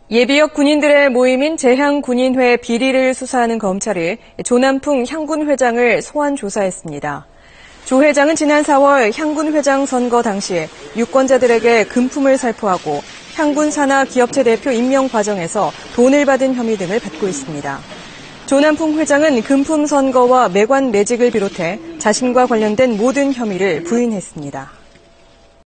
예비역 군인들의 모임인 제향군인회 비리를 수사하는 검찰이 조남풍 향군 회장을 소환 조사했습니다. 조 회장은 지난 4월 향군 회장 선거 당시 유권자들에게 금품을 살포하고 향군 산하 기업체 대표 임명 과정에서 돈을 받은 혐의 등을 받고 있습니다. 조남풍 회장은 금품 선거와 매관 매직을 비롯해 자신과 관련된 모든 혐의를 부인했습니다.